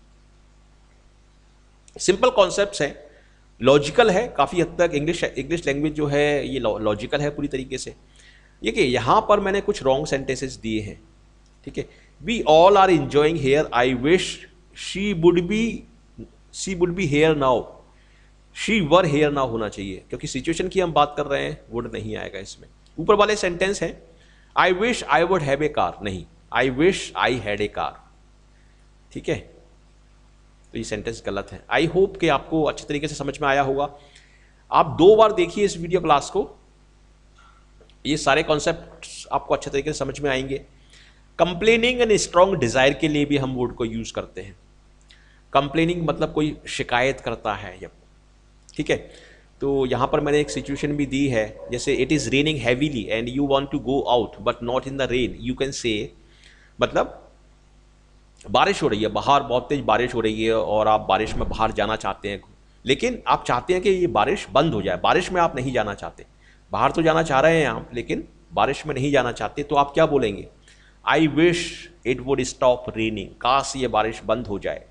सिंपल कॉन्सेप्ट्स हैं, लॉजिकल है काफ़ी हद तक। इंग्लिश इंग्लिश लैंग्वेज जो है ये लॉजिकल है पूरी तरीके से। ये कि यहाँ पर मैंने कुछ रॉन्ग सेंटेंसेस दिए हैं। ठीक है, we all are enjoying here, I wish she would be she would be here now, she were here now होना चाहिए क्योंकि सिचुएशन की हम बात कर रहे हैं, वुड नहीं आएगा इसमें। ऊपर वाले सेंटेंस हैं, I wish I would have a car, नहीं, I wish I had a car. ठीक है, तो ये सेंटेंस गलत है। आई होप कि आपको अच्छे तरीके से समझ में आया होगा। आप दो बार देखिए इस वीडियो क्लास को, ये सारे कॉन्सेप्ट आपको अच्छे तरीके से समझ में आएंगे। कंप्लेनिंग एंड स्ट्रॉन्ग डिजायर के लिए भी हम वुड को यूज करते हैं। कंप्लेनिंग मतलब कोई शिकायत करता है जब, ठीक है, तो यहां पर मैंने एक सिचुएशन भी दी है, जैसे it is raining heavily and you want to go out but not in the rain, you can say, मतलब बारिश हो रही है, बाहर बहुत तेज बारिश हो रही है और आप बारिश में बाहर जाना चाहते हैं, लेकिन आप चाहते हैं कि ये बारिश बंद हो जाए, बारिश में आप नहीं जाना चाहते, बाहर तो जाना चाह रहे हैं आप लेकिन बारिश में नहीं जाना चाहते, तो आप क्या बोलेंगे, I wish it would stop raining, काश ये बारिश बंद हो जाए।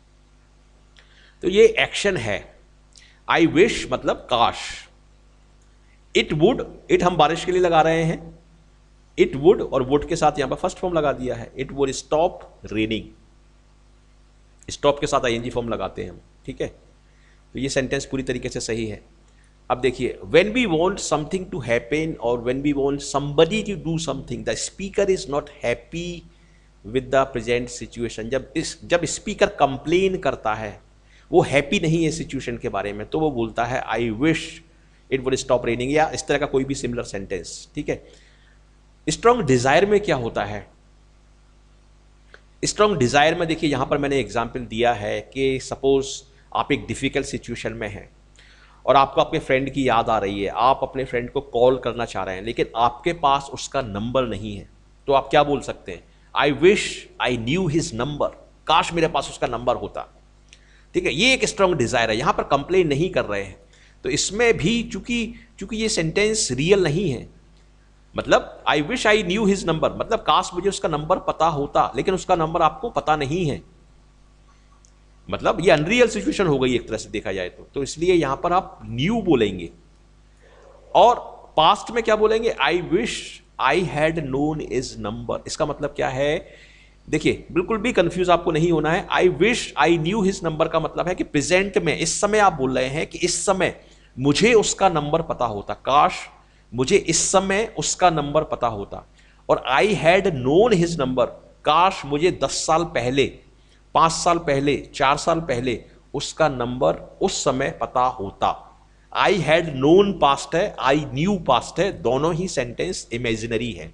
तो ये एक्शन है, आई विश मतलब काश, इट वुड, इट हम बारिश के लिए लगा रहे हैं, इट वुड, और वुड के साथ यहां पर फर्स्ट फॉर्म लगा दिया है, it would stop raining. Stop के साथ आईएनजी फॉर्म लगाते हैं हम, ठीक है। तो ये सेंटेंस पूरी तरीके से सही है। अब देखिए, when we want something to happen और when we want somebody to do something, the speaker is not happy with the present situation. जब इस जब स्पीकर कंप्लेन करता है, वो हैप्पी नहीं है सिचुएशन के बारे में, तो वो बोलता है I wish it would stop raining, या इस तरह का कोई भी सिमिलर सेंटेंस, ठीक है। स्ट्रॉन्ग डिजायर में क्या होता है? स्ट्रॉन्ग डिजायर में देखिए, यहां पर मैंने एग्जाम्पल दिया है कि सपोज आप एक डिफिकल्ट सिचुएशन में हैं और आपको आपके फ्रेंड की याद आ रही है, आप अपने फ्रेंड को कॉल करना चाह रहे हैं लेकिन आपके पास उसका नंबर नहीं है, तो आप क्या बोल सकते हैं? I wish I knew his number, काश मेरे पास उसका नंबर होता, ठीक है। ये एक स्ट्रॉन्ग डिजायर है, यहां पर कंप्लेन नहीं कर रहे हैं। तो इसमें भी चूंकि चूंकि ये सेंटेंस रियल नहीं है, मतलब I wish I knew his number, मतलब काश मुझे उसका नंबर पता होता, लेकिन उसका नंबर आपको पता नहीं है, मतलब ये अनरियल सिचुएशन हो गई एक तरह से देखा जाए तो तो इसलिए यहां पर आप न्यू बोलेंगे। और पास्ट में क्या बोलेंगे? I wish I had known his number. इसका मतलब क्या है? देखिए, बिल्कुल भी कंफ्यूज आपको नहीं होना है। I wish I knew his number का मतलब है कि प्रेजेंट में, इस समय आप बोल रहे हैं कि इस समय मुझे उसका नंबर पता होता, काश मुझे इस समय उसका नंबर पता होता। और I had known his number, काश मुझे दस साल पहले, पांच साल पहले, चार साल पहले उसका नंबर उस समय पता होता। आई हैड नोन पास्ट है, आई न्यू पास्ट है, दोनों ही सेंटेंस इमेजिनरी है,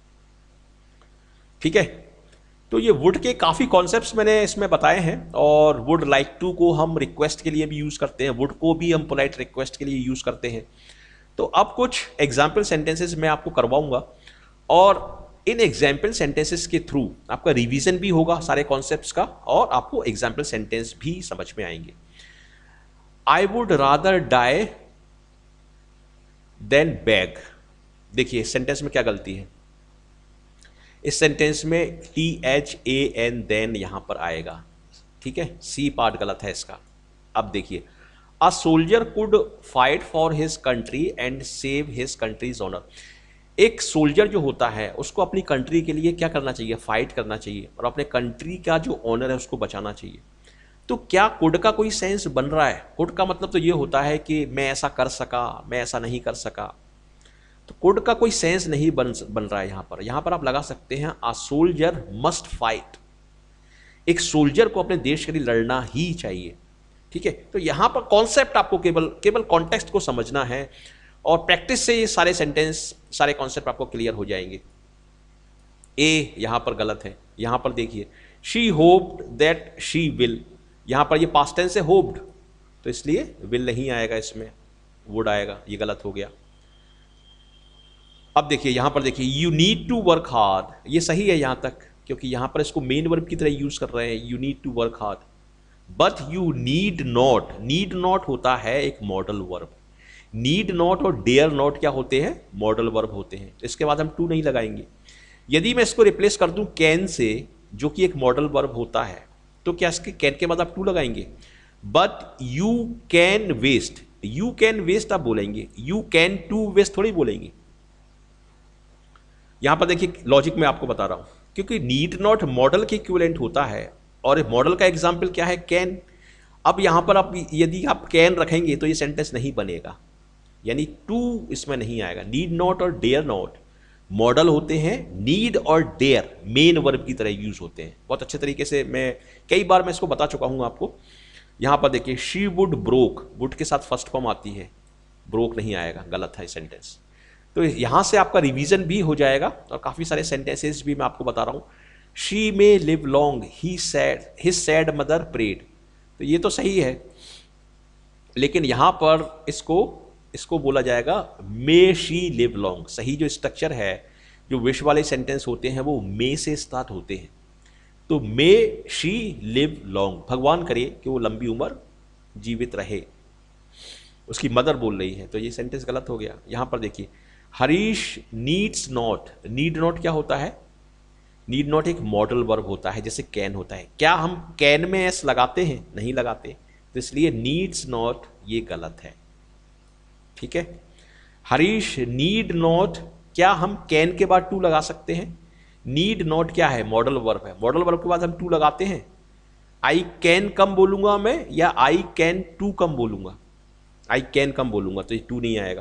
ठीक है। तो ये वुड के काफी कॉन्सेप्ट्स मैंने इसमें बताए हैं, और वुड लाइक टू को हम रिक्वेस्ट के लिए भी यूज करते हैं, वुड को भी हम पोलाइट रिक्वेस्ट के लिए यूज करते हैं। तो अब कुछ एग्जाम्पल सेंटेंसेस मैं आपको करवाऊंगा, और इन एग्जाम्पल सेंटेंसेस के थ्रू आपका रिवीजन भी होगा सारे कॉन्सेप्ट्स का, और आपको एग्जाम्पल सेंटेंस भी समझ में आएंगे। I would rather die than beg. देखिए सेंटेंस में क्या गलती है, इस सेंटेंस में T H A N then यहां पर आएगा, ठीक है, सी पार्ट गलत है इसका। अब देखिए, a soldier could fight for his country and save his country's honour. एक सोल्जर जो होता है उसको अपनी कंट्री के लिए क्या करना चाहिए? फाइट करना चाहिए, और अपने कंट्री का जो ऑनर है उसको बचाना चाहिए। तो क्या कुड का कोई सेंस बन रहा है? कुड का मतलब तो ये होता है कि मैं ऐसा कर सका, मैं ऐसा नहीं कर सका, तो कुड का कोई सेंस नहीं बन बन रहा है यहां पर। यहां पर आप लगा सकते हैं अ सोल्जर मस्ट फाइट। एक सोल्जर को अपने देश के लिए लड़ना ही चाहिए, ठीक है। तो यहां पर कॉन्सेप्ट आपको केवल केवल कॉन्टेक्स्ट को समझना है, और प्रैक्टिस से ये सारे सेंटेंस, सारे कॉन्सेप्ट आपको क्लियर हो जाएंगे। ए यहां पर गलत है, यहां पर देखिए, she hoped that she will, यहां पर ये पास्ट टेंस है होप्ड, तो इसलिए विल नहीं आएगा, इसमें वुड आएगा, ये गलत हो गया। अब देखिए यहां पर देखिए, you need to work hard, ये सही है यहां तक, क्योंकि यहां पर इसको मेन वर्ब की तरह यूज कर रहे हैं, you need to work hard. But you need not, need not होता है एक मॉडल वर्ब, नीड नॉट और डेयर नॉट क्या होते हैं? मॉडल वर्ब होते हैं। इसके बाद हम टू नहीं लगाएंगे। यदि मैं इसको रिप्लेस कर दूं कैन से, जो कि एक मॉडल वर्ब होता है, तो क्या इसके कैन के बाद आप टू लगाएंगे? But you can waste, you can waste आप बोलेंगे, यू कैन टू वेस्ट थोड़ी बोलेंगे। यहां पर देखिए लॉजिक मैं आपको बता रहा हूं, क्योंकि नीड नॉट मॉडल के इक्विवेलेंट होता है, और मॉडल का एग्जाम्पल क्या है? कैन। अब यहां पर आप यदि आप कैन रखेंगे तो ये सेंटेंस नहीं बनेगा, यानी टू इसमें नहीं आएगा। नीड नॉट और डेयर नॉट मॉडल होते हैं, नीड और डेयर मेन वर्ब की तरह यूज होते हैं। बहुत अच्छे तरीके से मैं कई बार मैं इसको बता चुका हूं आपको। यहां पर देखिए, शी वुड ब्रोक, वुड के साथ फर्स्ट फॉर्म आती है, ब्रोक नहीं आएगा, गलत है सेंटेंस। तो यहां से आपका रिवीजन भी हो जाएगा, और काफी सारे सेंटेंसेस भी मैं आपको बता रहा हूं। She may live long, he said, his sad mother prayed, तो ये तो सही है, लेकिन यहां पर इसको इसको बोला जाएगा मे शी लिव लॉन्ग। सही जो स्ट्रक्चर है, जो विश वाले सेंटेंस होते हैं वो मे से स्टार्ट होते हैं, तो मे शी लिव लॉन्ग, भगवान करे कि वो लंबी उम्र जीवित रहे, उसकी मदर बोल रही है, तो ये सेंटेंस गलत हो गया। यहां पर देखिए, Harish needs not, need not क्या होता है? नीड नॉट एक मॉडल वर्ब होता है, जैसे कैन होता है। क्या हम कैन में एस लगाते हैं? नहीं लगाते, तो इसलिए नीड्स नॉट ये गलत है, ठीक है। हरीश नीड नॉट क्या हम कैन के बाद टू लगा सकते हैं? नीड नॉट क्या है? मॉडल वर्ब है। मॉडल वर्ब के बाद हम टू लगाते हैं। आई कैन कम बोलूंगा मैं या आई कैन टू कम बोलूंगा? आई कैन कम बोलूंगा तो ये टू नहीं आएगा।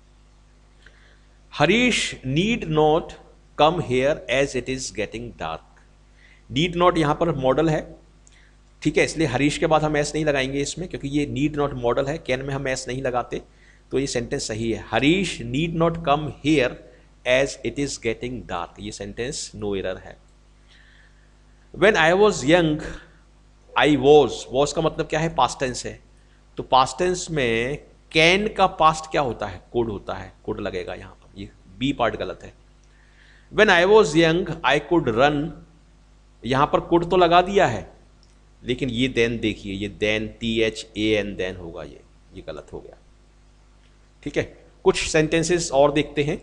Harish need not come here as it is getting dark. Need not यहां पर मॉडल है, ठीक है, इसलिए हरीश के बाद हम एस नहीं लगाएंगे इसमें, क्योंकि ये नीड नॉट मॉडल है, कैन में हम एस नहीं लगाते, तो ये सेंटेंस सही है। Harish need not come here as it is getting dark, ये सेंटेंस नो एरर है। When I was young I was, was का मतलब क्या है? पास्ट टेंस है, तो पास्ट टेंस में कैन का पास्ट क्या होता है? कुड होता है, कुड लगेगा यहां पर, ये बी पार्ट गलत है। When I was young I could run, यहां पर कुड तो लगा दिया है, लेकिन ये देन देखिए, ये then T H A N then होगा, ये ये गलत हो गया, ठीक है। कुछ सेंटेंसेस और देखते हैं।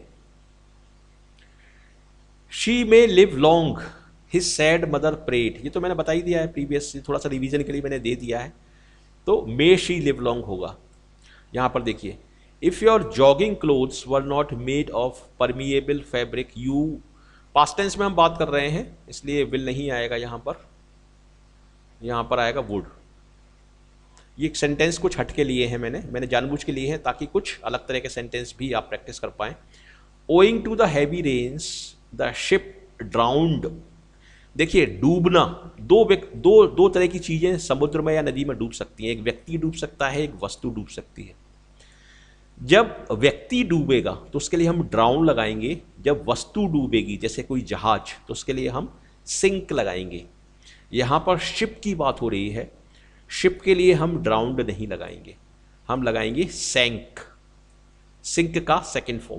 She may live long his sad mother prayed, ये तो मैंने बता ही दिया है प्रीवियस, थोड़ा सा रिवीजन के लिए मैंने दे दिया है, तो मे शी लिव लॉन्ग होगा। यहां पर देखिए, if your jogging clothes were not made of permeable fabric you, past tense में हम बात कर रहे हैं इसलिए विल नहीं आएगा यहां पर, यहां पर आएगा वुड। ये सेंटेंस कुछ हट के लिए हैं, मैंने मैंने जानबूझ के लिए हैं ताकि कुछ अलग तरह के सेंटेंस भी आप प्रैक्टिस कर पाएं। Owing to the heavy rains the ship drowned, देखिए डूबना, दो दो दो तरह की चीजें समुद्र में या नदी में डूब सकती हैं, एक व्यक्ति डूब सकता है, एक वस्तु डूब सकती है। जब व्यक्ति डूबेगा तो उसके लिए हम ड्राउन लगाएंगे, जब वस्तु डूबेगी जैसे कोई जहाज तो उसके लिए हम सिंक लगाएंगे। यहां पर शिप की बात हो रही है, शिप के लिए हम ड्राउंड नहीं लगाएंगे, हम लगाएंगे सैंक, सिंक का सेकंड फॉर्म,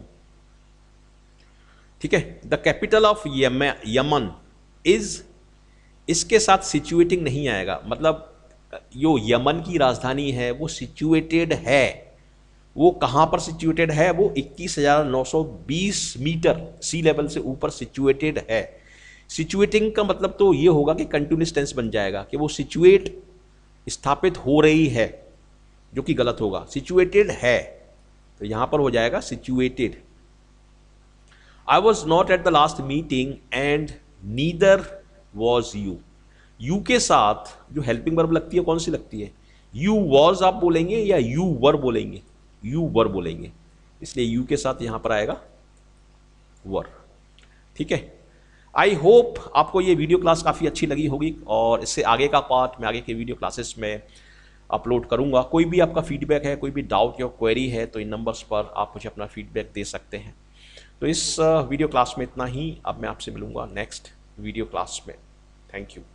ठीक है। The capital of Yemen is, इसके साथ सिचुएटिंग नहीं आएगा, मतलब जो यमन की राजधानी है वो सिचुएटेड है, वो कहां पर सिचुएटेड है? वो इक्कीस हजार नौ सौ बीस मीटर सी लेवल से ऊपर सिचुएटेड है। सिचुएटिंग का मतलब तो ये होगा कि कंटिन्यूस टेंस बन जाएगा कि वो सिचुएट, स्थापित हो रही है, जो कि गलत होगा। सिचुएटेड है तो यहां पर हो जाएगा situated. I was not at the last meeting and neither was you, you के साथ जो हेल्पिंग वर्ब लगती है कौन सी लगती है? यू वॉज आप बोलेंगे या यू वर बोलेंगे? यू वर बोलेंगे, इसलिए यू के साथ यहां पर आएगा वर, ठीक है। आई होप आपको ये वीडियो क्लास काफ़ी अच्छी लगी होगी और इससे आगे का पार्ट मैं आगे के वीडियो क्लासेस में अपलोड करूंगा। कोई भी आपका फीडबैक है, कोई भी डाउट या क्वेरी है तो इन नंबर्स पर आप मुझे अपना फीडबैक दे सकते हैं। तो इस वीडियो क्लास में इतना ही, अब मैं आपसे मिलूंगा नेक्स्ट वीडियो क्लास में। Thank you.